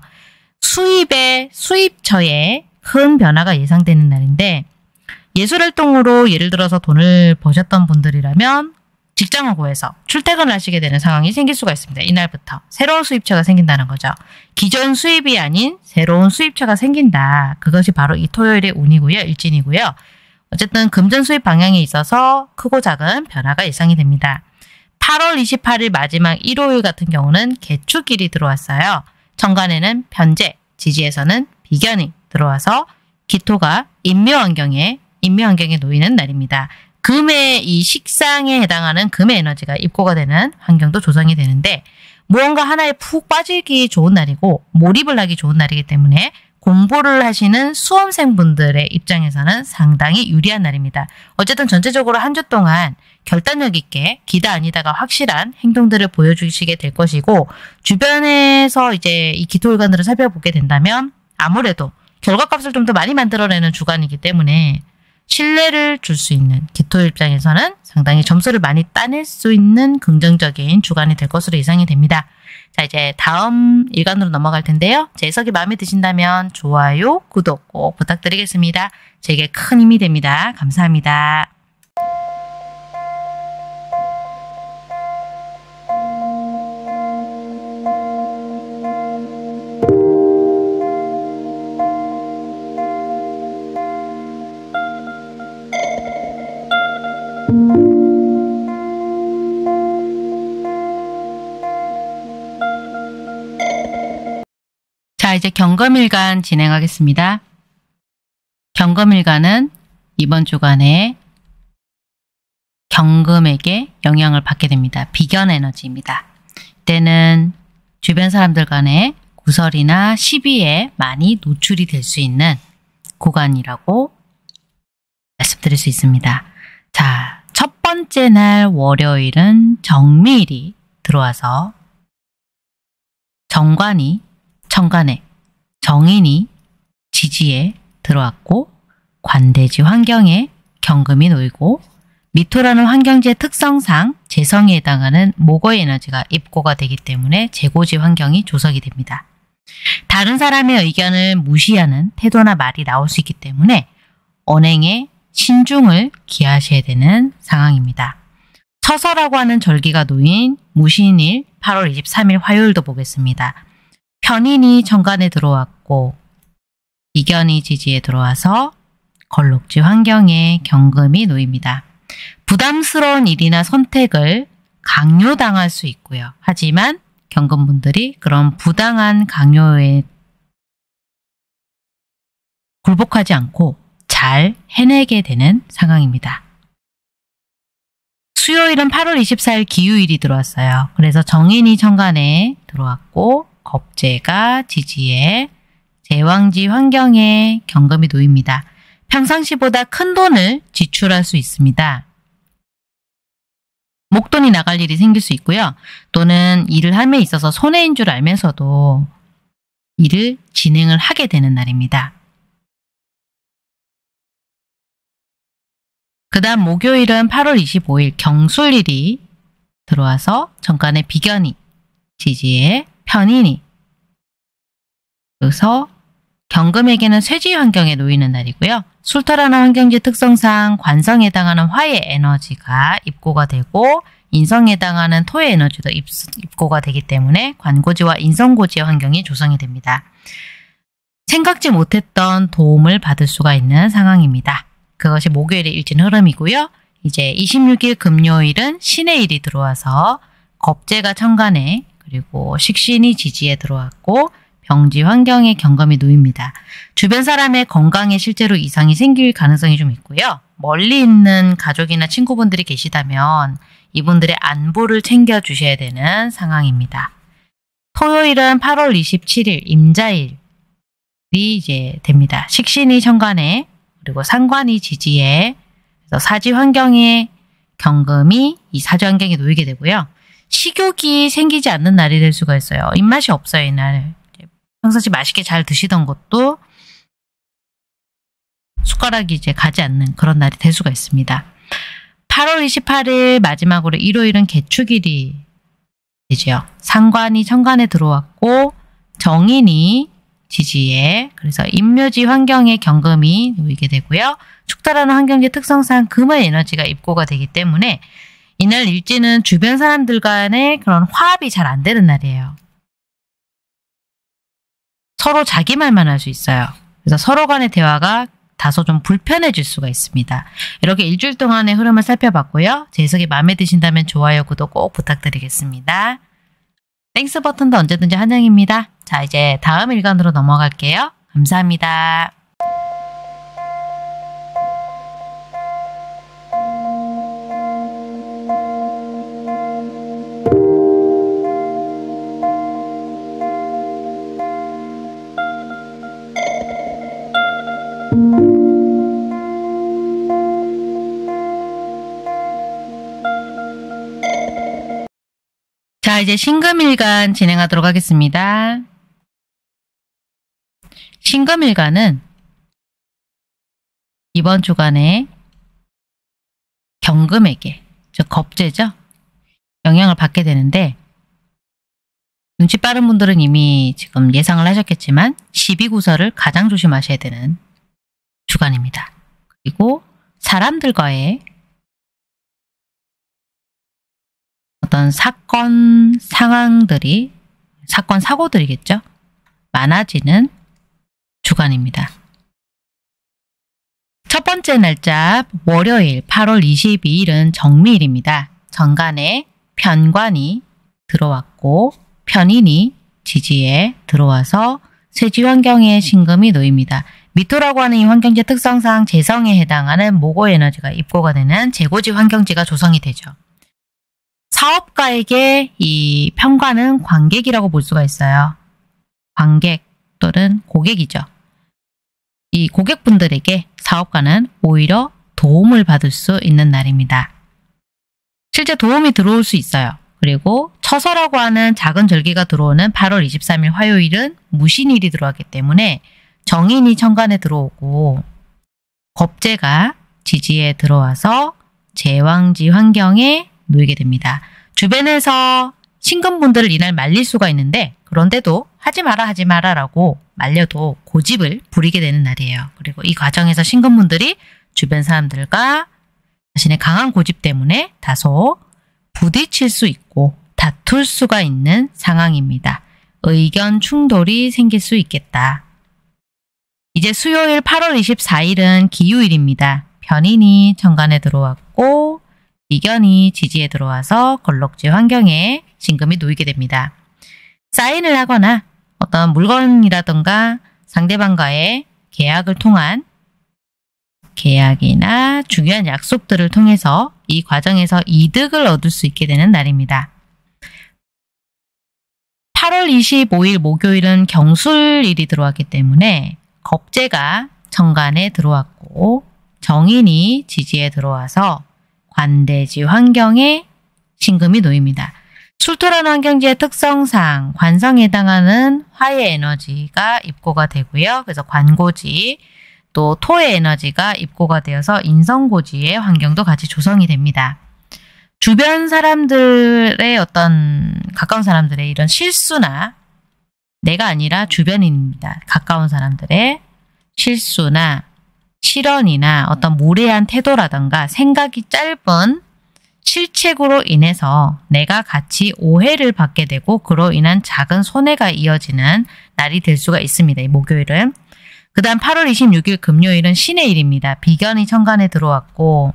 수입처에 큰 변화가 예상되는 날인데 예술활동으로 예를 들어서 돈을 버셨던 분들이라면 직장을 구해서 출퇴근을 하시게 되는 상황이 생길 수가 있습니다. 이날부터 새로운 수입처가 생긴다는 거죠. 기존 수입이 아닌 새로운 수입처가 생긴다. 그것이 바로 이 토요일의 운이고요. 일진이고요. 어쨌든 금전 수입 방향에 있어서 크고 작은 변화가 예상이 됩니다. 8월 28일 마지막 일요일 같은 경우는 개축일이 들어왔어요. 천간에는 편재, 지지에서는 비견이 들어와서 기토가 인묘환경에 놓이는 날입니다. 금의 이 식상에 해당하는 금의 에너지가 입고가 되는 환경도 조성이 되는데 무언가 하나에 푹 빠지기 좋은 날이고 몰입을 하기 좋은 날이기 때문에 공부를 하시는 수험생분들의 입장에서는 상당히 유리한 날입니다. 어쨌든 전체적으로 한 주 동안 결단력 있게 기다 아니다가 확실한 행동들을 보여주시게 될 것이고 주변에서 이제 이 기토일관들을 살펴보게 된다면 아무래도 결과값을 좀 더 많이 만들어내는 주간이기 때문에 신뢰를 줄 수 있는 기토 입장에서는 상당히 점수를 많이 따낼 수 있는 긍정적인 주간이 될 것으로 예상이 됩니다. 자, 이제 다음 일간으로 넘어갈 텐데요. 제 해석이 마음에 드신다면 좋아요, 구독 꼭 부탁드리겠습니다. 제게 큰 힘이 됩니다. 감사합니다. 자, 이제 경금일간 진행하겠습니다. 경금일간은 이번 주간에 경금에게 영향을 받게 됩니다. 비견 에너지입니다. 이때는 주변 사람들 간의 구설이나 시비에 많이 노출이 될 수 있는 구간이라고 말씀드릴 수 있습니다. 자, 첫 번째 날 월요일은 정미일이 들어와서 정관이 천간에, 정인이 지지에 들어왔고 관대지 환경에 경금이 놓이고 미토라는 환경지의 특성상 재성에 해당하는 목의 에너지가 입고가 되기 때문에 재고지 환경이 조성이 됩니다. 다른 사람의 의견을 무시하는 태도나 말이 나올 수 있기 때문에 언행에 신중을 기하셔야 되는 상황입니다. 처서라고 하는 절기가 놓인 무신일 8월 23일 화요일도 보겠습니다. 편인이 천간에 들어왔고 비견이 지지에 들어와서 걸록지 환경에 경금이 놓입니다. 부담스러운 일이나 선택을 강요당할 수 있고요. 하지만 경금분들이 그런 부당한 강요에 굴복하지 않고 잘 해내게 되는 상황입니다. 수요일은 8월 24일 기유일이 들어왔어요. 그래서 정인이 천간에 들어왔고 겁재가 지지에 제왕지 환경에 경금이 놓입니다. 평상시보다 큰 돈을 지출할 수 있습니다. 목돈이 나갈 일이 생길 수 있고요. 또는 일을 함에 있어서 손해인 줄 알면서도 일을 진행을 하게 되는 날입니다. 그 다음 목요일은 8월 25일 경술일이 들어와서 천간에 비견이 지지에 편인이 그래서 경금에게는 쇠지 환경에 놓이는 날이고요. 술토라는 환경지 특성상 관성에 해당하는 화의 에너지가 입고가 되고 인성에 해당하는 토의 에너지도 입고가 되기 때문에 관고지와 인성고지의 환경이 조성이 됩니다. 생각지 못했던 도움을 받을 수가 있는 상황입니다. 그것이 목요일의 일진 흐름이고요. 이제 26일 금요일은 신의 일이 들어와서 겁재가 천간에 그리고 식신이 지지에 들어왔고 병지 환경에 경금이 놓입니다. 주변 사람의 건강에 실제로 이상이 생길 가능성이 좀 있고요. 멀리 있는 가족이나 친구분들이 계시다면 이분들의 안부를 챙겨주셔야 되는 상황입니다. 토요일은 8월 27일 임자일이 이제 됩니다. 식신이 천간에 그리고 상관이 지지에 그래서 사지 환경에 경금이 이 사지 환경에 놓이게 되고요. 식욕이 생기지 않는 날이 될 수가 있어요. 입맛이 없어요, 이날. 평상시 맛있게 잘 드시던 것도 숟가락이 이제 가지 않는 그런 날이 될 수가 있습니다. 8월 28일 마지막으로 일요일은 개축일이 되죠. 상관이 천간에 들어왔고 정인이 지지에 그래서 임묘지 환경에 경금이 놓이게 되고요. 축달하는 환경지 특성상 금의 에너지가 입고가 되기 때문에 이날 일지는 주변 사람들 간의 그런 화합이 잘 안 되는 날이에요. 서로 자기 말만 할 수 있어요. 그래서 서로 간의 대화가 다소 좀 불편해질 수가 있습니다. 이렇게 일주일 동안의 흐름을 살펴봤고요. 제 해석이 마음에 드신다면 좋아요, 구독 꼭 부탁드리겠습니다. 땡스 버튼도 언제든지 환영입니다. 자, 이제 다음 일간으로 넘어갈게요. 감사합니다. 자, 이제 신금일간 진행하도록 하겠습니다. 신금일간은 이번 주간에 경금에게, 즉 겁재죠, 영향을 받게 되는데, 눈치 빠른 분들은 이미 지금 예상을 하셨겠지만 12구설을 가장 조심하셔야 되는 주간입니다. 그리고 사람들과의 어떤 사건 상황들이, 사건 사고들이겠죠, 많아지는 주간입니다. 첫 번째 날짜 월요일 8월 22일은 정미일입니다. 정간에 편관이 들어왔고 편인이 지지에 들어와서 쇠지 환경에 신금이 놓입니다. 미토라고 하는 이 환경지 특성상 재성에 해당하는 모고 에너지가 입고가 되는 재고지 환경지가 조성이 되죠. 사업가에게 이 편관은 관객이라고 볼 수가 있어요. 관객 또는 고객이죠. 이 고객분들에게 사업가는 오히려 도움을 받을 수 있는 날입니다. 실제 도움이 들어올 수 있어요. 그리고 처서라고 하는 작은 절기가 들어오는 8월 23일 화요일은 무신일이 들어왔기 때문에 정인이 천간에 들어오고 겁재가 지지에 들어와서 제왕지 환경에 놓이게 됩니다. 주변에서 신금분들을 이날 말릴 수가 있는데, 그런데도 하지 마라 라고 말려도 고집을 부리게 되는 날이에요. 그리고 이 과정에서 신금분들이 주변 사람들과 자신의 강한 고집 때문에 다소 부딪힐 수 있고 다툴 수가 있는 상황입니다. 의견 충돌이 생길 수 있겠다. 이제 수요일 8월 24일은 기유일입니다. 편인이 천간에 들어왔고 비견이 지지에 들어와서 걸럭지 환경에 신금이 놓이게 됩니다. 사인을 하거나 어떤 물건이라든가 상대방과의 계약을 통한 계약이나 중요한 약속들을 통해서 이 과정에서 이득을 얻을 수 있게 되는 날입니다. 8월 25일 목요일은 경술일이 들어왔기 때문에 겁재가 천간에 들어왔고 정인이 지지에 들어와서 관대지 환경에 신금이 놓입니다. 술토라는 환경지의 특성상 관성에 해당하는 화의 에너지가 입고가 되고요. 그래서 관고지, 또 토의 에너지가 입고가 되어서 인성고지의 환경도 같이 조성이 됩니다. 주변 사람들의 어떤 가까운 사람들의 이런 실수나, 내가 아니라 주변인입니다. 가까운 사람들의 실수나 실언이나 어떤 무례한 태도라든가 생각이 짧은 실책으로 인해서 내가 같이 오해를 받게 되고 그로 인한 작은 손해가 이어지는 날이 될 수가 있습니다. 이 목요일은. 그 다음 8월 26일 금요일은 신의 일입니다. 비견이 천간에 들어왔고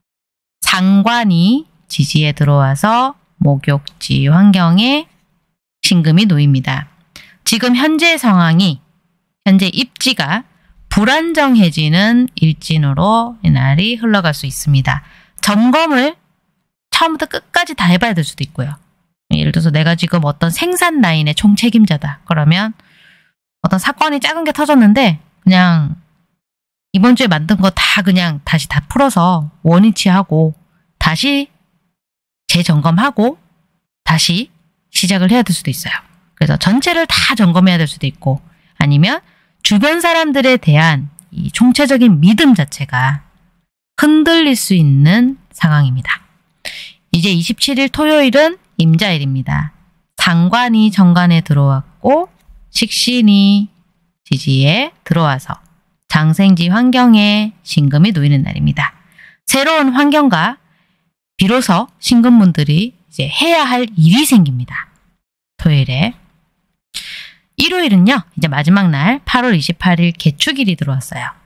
상관이 지지에 들어와서 목욕지 환경에 신금이 놓입니다. 지금 현재 상황이, 현재 입지가 불안정해지는 일진으로 이날이 흘러갈 수 있습니다. 점검을 처음부터 끝까지 다 해봐야 될 수도 있고요. 예를 들어서 내가 지금 어떤 생산 라인의 총책임자다. 그러면 어떤 사건이 작은 게 터졌는데 그냥 이번 주에 만든 거 다 그냥 다시 다 풀어서 원위치하고 다시 재점검하고 다시 시작을 해야 될 수도 있어요. 그래서 전체를 다 점검해야 될 수도 있고, 아니면 주변 사람들에 대한 이 총체적인 믿음 자체가 흔들릴 수 있는 상황입니다. 이제 27일 토요일은 임자일입니다. 상관이 정관에 들어왔고 식신이 지지에 들어와서 장생지 환경에 신금이 놓이는 날입니다. 새로운 환경과 비로소 신금분들이 이제 해야 할 일이 생깁니다. 토요일에. 일요일은요, 이제 마지막 날 8월 28일 개축일이 들어왔어요.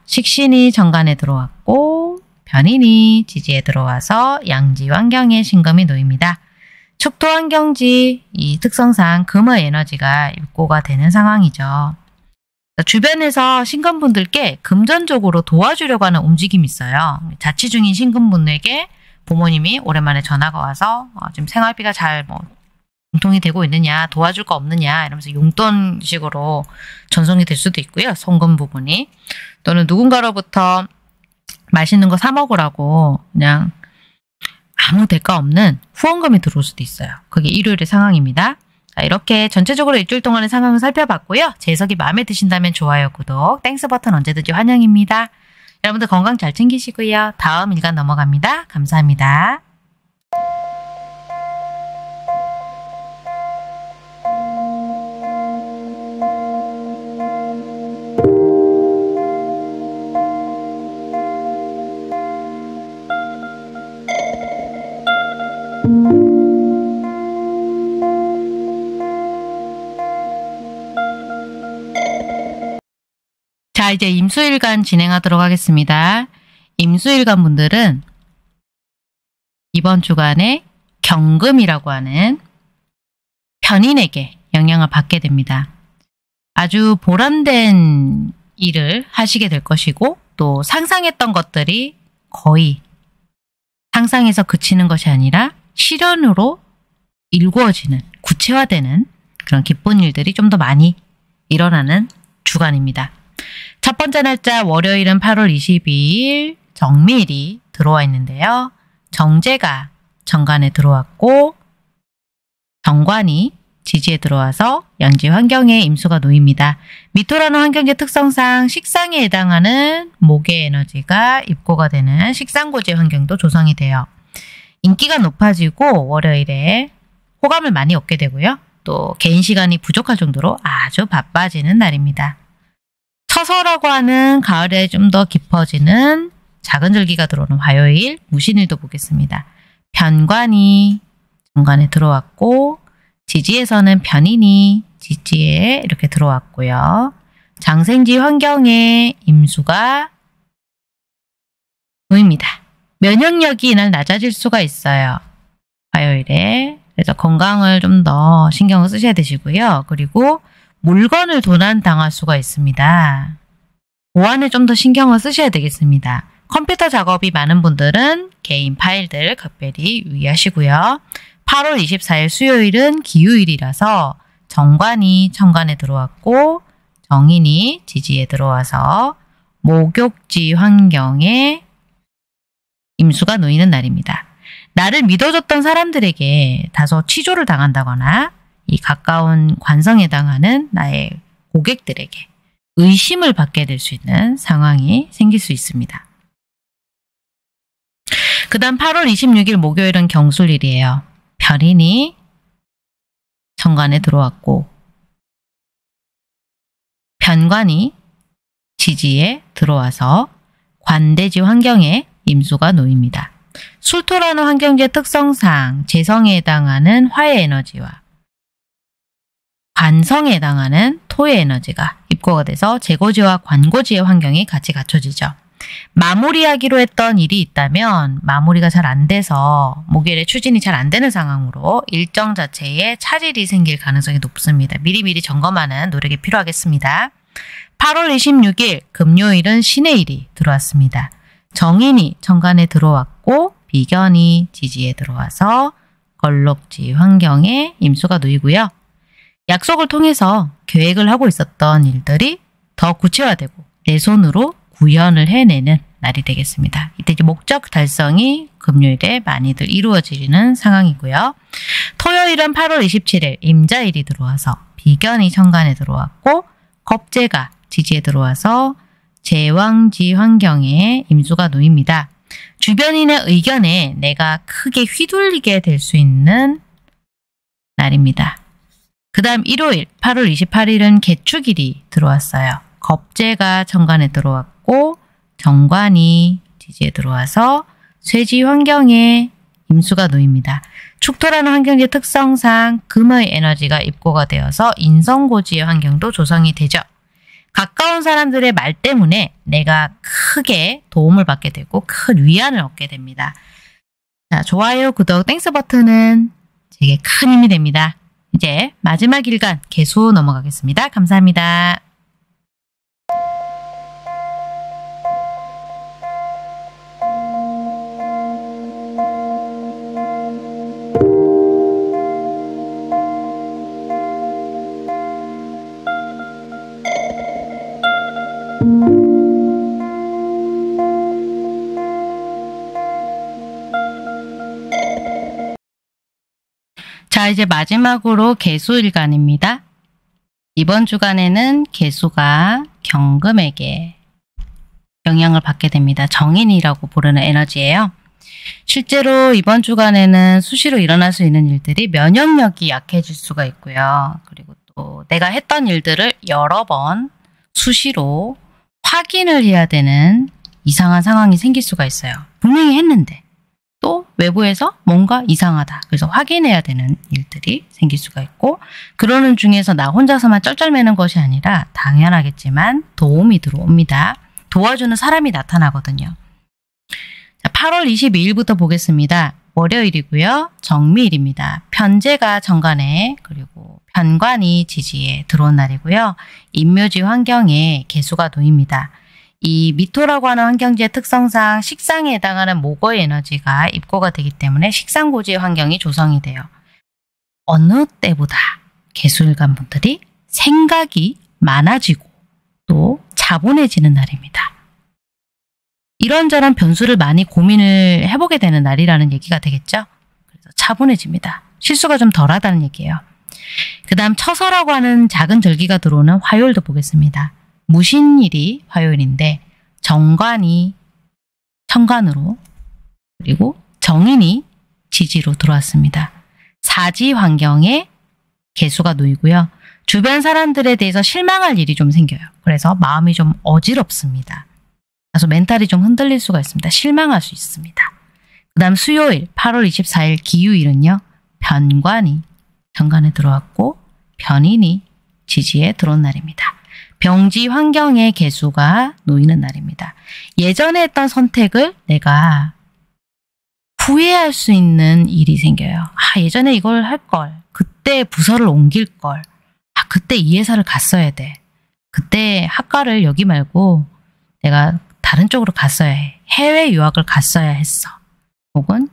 식신이 정관에 들어왔고 변인이 지지에 들어와서 양지 환경에 신금이 놓입니다. 축토 환경지 이 특성상 금의 에너지가 입고가 되는 상황이죠. 주변에서 신금분들께 금전적으로 도와주려고 하는 움직임이 있어요. 자취 중인 신금분에게 부모님이 오랜만에 전화가 와서 지금 생활비가 잘 공통이 되고 있느냐, 도와줄 거 없느냐 이러면서 용돈식으로 전송이 될 수도 있고요. 송금 부분이. 또는 누군가로부터 맛있는 거 사 먹으라고 그냥 아무 대가 없는 후원금이 들어올 수도 있어요. 그게 일요일의 상황입니다. 자, 이렇게 전체적으로 일주일 동안의 상황을 살펴봤고요. 제 해석이 마음에 드신다면 좋아요, 구독, 땡스 버튼 언제든지 환영입니다. 여러분들 건강 잘 챙기시고요. 다음 일간 넘어갑니다. 감사합니다. 자, 이제 임수일간 진행하도록 하겠습니다. 임수일간 분들은 이번 주간에 경금이라고 하는 편인에게 영향을 받게 됩니다. 아주 보람된 일을 하시게 될 것이고 또 상상했던 것들이 거의 상상에서 그치는 것이 아니라 실현으로 일구어지는, 구체화되는 그런 기쁜 일들이 좀 더 많이 일어나는 주간입니다. 첫 번째 날짜 월요일은 8월 22일 정미일이 들어와 있는데요. 정제가 정관에 들어왔고 정관이 지지에 들어와서 양지 환경에 임수가 놓입니다. 미토라는 환경의 특성상 식상에 해당하는 목의 에너지가 입고가 되는 식상고지 환경도 조성이 돼요. 인기가 높아지고 월요일에 호감을 많이 얻게 되고요. 또 개인 시간이 부족할 정도로 아주 바빠지는 날입니다. 처서라고 하는 가을에 좀 더 깊어지는 작은 절기가 들어오는 화요일 무신일도 보겠습니다. 편관이 정관에 들어왔고 지지에서는 편인이 지지에 이렇게 들어왔고요. 장생지 환경에 임수가 놓입니다. 면역력이 이날 낮아질 수가 있어요. 화요일에. 그래서 건강을 좀 더 신경을 쓰셔야 되시고요. 그리고 물건을 도난당할 수가 있습니다. 보안에 좀 더 신경을 쓰셔야 되겠습니다. 컴퓨터 작업이 많은 분들은 개인 파일들 각별히 유의하시고요. 8월 24일 수요일은 기후일이라서 정관이 천간에 들어왔고 정인이 지지에 들어와서 목욕지 환경에 임수가 놓이는 날입니다. 나를 믿어줬던 사람들에게 다소 취조를 당한다거나 이 가까운 관성에 해당하는 나의 고객들에게 의심을 받게 될 수 있는 상황이 생길 수 있습니다. 그 다음 8월 26일 목요일은 경술일이에요. 별인이 정관에 들어왔고 편관이 지지에 들어와서 관대지 환경에 임수가 놓입니다. 술토라는 환경지의 특성상 재성에 해당하는 화의 에너지와 관성에 해당하는 토의 에너지가 입고가 돼서 재고지와 관고지의 환경이 같이 갖춰지죠. 마무리하기로 했던 일이 있다면 마무리가 잘 안 돼서 목요일에 추진이 잘 안 되는 상황으로 일정 자체에 차질이 생길 가능성이 높습니다. 미리미리 점검하는 노력이 필요하겠습니다. 8월 26일 금요일은 신의 일이 들어왔습니다. 정인이 정관에 들어왔고 비견이 지지에 들어와서 걸록지 환경에 임수가 놓이고요. 약속을 통해서 계획을 하고 있었던 일들이 더 구체화되고 내 손으로 구현을 해내는 날이 되겠습니다. 이때 이제 목적 달성이 금요일에 많이들 이루어지는 상황이고요. 토요일은 8월 27일 임자일이 들어와서 비견이 천간에 들어왔고 겁재가 지지에 들어와서 제왕지 환경에 임수가 놓입니다. 주변인의 의견에 내가 크게 휘둘리게 될 수 있는 날입니다. 그 다음 일요일 8월 28일은 개축일이 들어왔어요. 겁재가 천간에 들어왔고 정관이 지지에 들어와서 쇠지 환경에 임수가 놓입니다. 축토라는 환경지의 특성상 금의 에너지가 입고가 되어서 인성고지의 환경도 조성이 되죠. 가까운 사람들의 말 때문에 내가 크게 도움을 받게 되고 큰 위안을 얻게 됩니다. 자, 좋아요, 구독, 땡스 버튼은 제게 큰 힘이 됩니다. 이제 마지막 일간 개수 넘어가겠습니다. 감사합니다. 자, 이제 마지막으로 개수일간입니다. 이번 주간에는 개수가 경금에게 영향을 받게 됩니다. 정인이라고 부르는 에너지예요. 실제로 이번 주간에는 수시로 일어날 수 있는 일들이 면역력이 약해질 수가 있고요. 그리고 또 내가 했던 일들을 여러 번 수시로 확인을 해야 되는 이상한 상황이 생길 수가 있어요. 분명히 했는데 또 외부에서 뭔가 이상하다. 그래서 확인해야 되는 일들이 생길 수가 있고, 그러는 중에서 나 혼자서만 쩔쩔매는 것이 아니라 당연하겠지만 도움이 들어옵니다. 도와주는 사람이 나타나거든요. 자, 8월 22일부터 보겠습니다. 월요일이고요. 정미일입니다. 편제가 정관에 그리고 편관이 지지에 들어온 날이고요. 인묘지 환경에 개수가 놓입니다. 이 미토라고 하는 환경지의 특성상 식상에 해당하는 목의 에너지가 입고가 되기 때문에 식상고지의 환경이 조성이 돼요. 어느 때보다 개수일간 분들이 생각이 많아지고 또 차분해지는 날입니다. 이런저런 변수를 많이 고민을 해보게 되는 날이라는 얘기가 되겠죠. 그래서 차분해집니다. 실수가 좀 덜하다는 얘기예요. 그 다음 처서라고 하는 작은 절기가 들어오는 화요일도 보겠습니다. 무신일이 화요일인데 정관이 천관으로 그리고 정인이 지지로 들어왔습니다. 사지 환경에 개수가 놓이고요. 주변 사람들에 대해서 실망할 일이 좀 생겨요. 그래서 마음이 좀 어지럽습니다. 그래서 멘탈이 좀 흔들릴 수가 있습니다. 실망할 수 있습니다. 그 다음 수요일 8월 24일 기유일은요. 편관이 정관에 들어왔고 편인이 지지에 들어온 날입니다. 병지 환경에 개수가 놓이는 날입니다. 예전에 했던 선택을 내가 후회할 수 있는 일이 생겨요. 예전에 이걸 할 걸. 그때 부서를 옮길 걸. 그때 이 회사를 갔어야 돼. 그때 학과를 여기 말고 내가 다른 쪽으로 갔어야 해. 해외 유학을 갔어야 했어. 혹은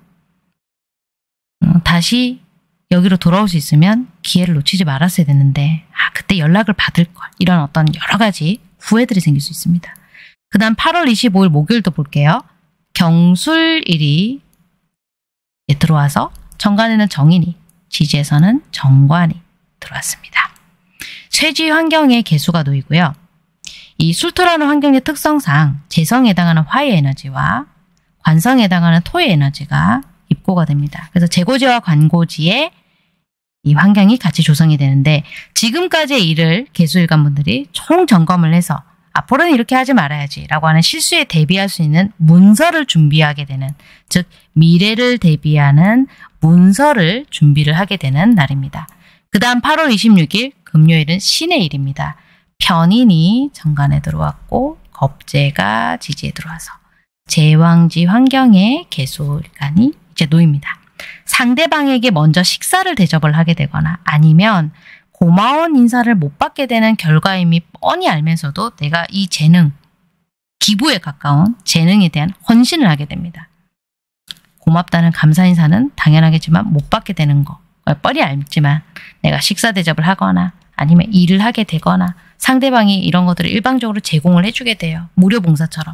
다시 여기로 돌아올 수 있으면 기회를 놓치지 말았어야 됐는데 그때 연락을 받을 걸. 이런 어떤 여러 가지 후회들이 생길 수 있습니다. 그 다음 8월 25일 목요일도 볼게요. 경술일이 들어와서 정관에는 정인이, 지지에서는 정관이 들어왔습니다. 쇠지 환경에 개수가 놓이고요. 이 술토라는 환경의 특성상 재성에 해당하는 화의 에너지와 관성에 해당하는 토의 에너지가 입고가 됩니다. 그래서 재고지와 관고지에 이 환경이 같이 조성이 되는데 지금까지의 일을 개수일간 분들이 총점검을 해서 앞으로는 이렇게 하지 말아야지 라고 하는 실수에 대비할 수 있는 문서를 준비하게 되는, 즉 미래를 대비하는 문서를 준비를 하게 되는 날입니다. 그 다음 8월 26일 금요일은 신의 일입니다. 편인이 정관에 들어왔고 겁재가 지지에 들어와서 제왕지 환경에 개수일간이 이제 놓입니다. 상대방에게 먼저 식사를 대접을 하게 되거나 아니면 고마운 인사를 못 받게 되는 결과임이 뻔히 알면서도 내가 이 재능, 기부에 가까운 재능에 대한 헌신을 하게 됩니다. 고맙다는 감사 인사는 당연하겠지만 못 받게 되는 거 뻔히 알지만 내가 식사 대접을 하거나 아니면 일을 하게 되거나 상대방이 이런 것들을 일방적으로 제공을 해주게 돼요. 무료 봉사처럼.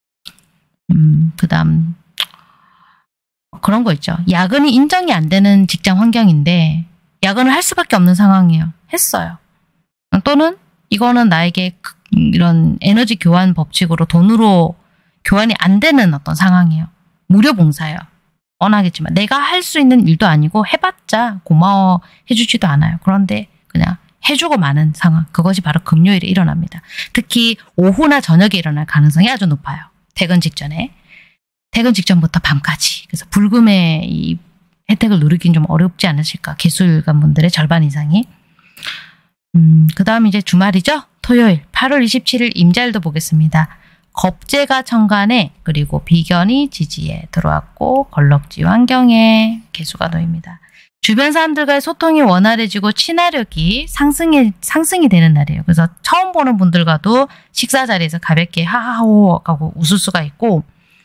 그 다음 그런 거 있죠. 야근이 인정이 안 되는 직장 환경인데 야근을 할 수밖에 없는 상황이에요. 했어요. 또는 이거는 나에게 이런 에너지 교환 법칙으로 돈으로 교환이 안 되는 어떤 상황이에요. 무료 봉사예요. 뻔하겠지만 내가 할 수 있는 일도 아니고 해봤자 고마워 해주지도 않아요. 그런데 그냥 해주고 마는 상황. 그것이 바로 금요일에 일어납니다. 특히 오후나 저녁에 일어날 가능성이 아주 높아요. 퇴근 직전에. 퇴근 직전부터 밤까지. 그래서 불금의 이 혜택을 누리긴 좀 어렵지 않으실까. 개수일간 분들의 절반 이상이. 그 다음 이제 주말이죠. 토요일 8월 27일 임자일도 보겠습니다. 겁재가 천간에 그리고 비견이 지지에 들어왔고 걸럭지 환경에 개수가 놓입니다. 주변 사람들과의 소통이 원활해지고 친화력이 상승이 되는 날이에요. 그래서 처음 보는 분들과도 식사 자리에서 가볍게 하하호 하고 웃을 수가 있고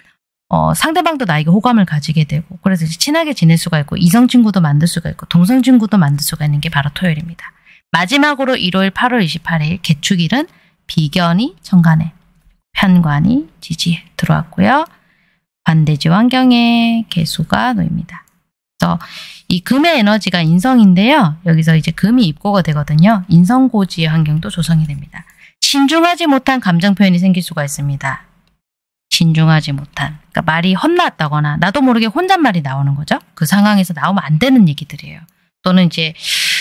상대방도 나에게 호감을 가지게 되고 그래서 친하게 지낼 수가 있고 이성 친구도 만들 수가 있고 동성 친구도 만들 수가 있는 게 바로 토요일입니다. 마지막으로 일요일 8월 28일 개축일은 비견이 천간에 편관이 지지에 들어왔고요. 반대지 환경에 개수가 놓입니다. 그래서 이 금의 에너지가 인성인데요. 여기서 이제 금이 입고가 되거든요. 인성고지의 환경도 조성이 됩니다. 신중하지 못한 감정 표현이 생길 수가 있습니다. 신중하지 못한. 그러니까 말이 헛나왔다거나 나도 모르게 혼잣말이 나오는 거죠. 그 상황에서 나오면 안 되는 얘기들이에요. 또는 이제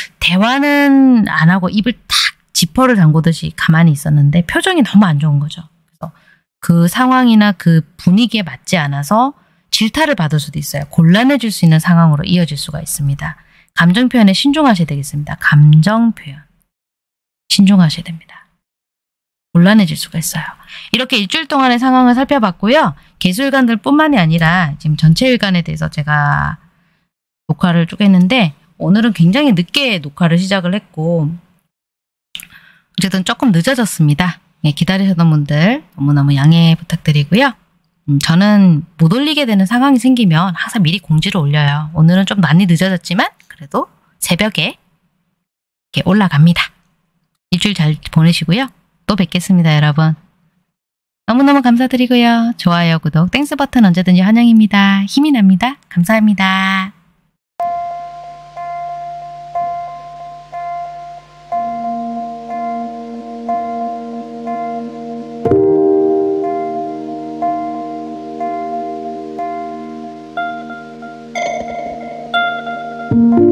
대화는 안 하고 입을 탁 지퍼를 잠그듯이 가만히 있었는데 표정이 너무 안 좋은 거죠. 그래서 그 상황이나 그 분위기에 맞지 않아서 질타를 받을 수도 있어요. 곤란해질 수 있는 상황으로 이어질 수가 있습니다. 감정 표현에 신중하셔야 되겠습니다. 감정 표현. 신중하셔야 됩니다. 곤란해질 수가 있어요. 이렇게 일주일 동안의 상황을 살펴봤고요. 개수일간들 뿐만이 아니라 지금 전체 일간에 대해서 제가 녹화를 쭉 했는데 오늘은 굉장히 늦게 녹화를 시작을 했고 어쨌든 조금 늦어졌습니다. 네, 기다리셨던 분들 너무너무 양해 부탁드리고요. 저는 못 올리게 되는 상황이 생기면 항상 미리 공지를 올려요. 오늘은 좀 많이 늦어졌지만 그래도 새벽에 이렇게 올라갑니다. 일주일 잘 보내시고요. 또 뵙겠습니다, 여러분. 너무너무 감사드리고요. 좋아요, 구독, 땡스 버튼 언제든지 환영입니다. 힘이 납니다. 감사합니다. you.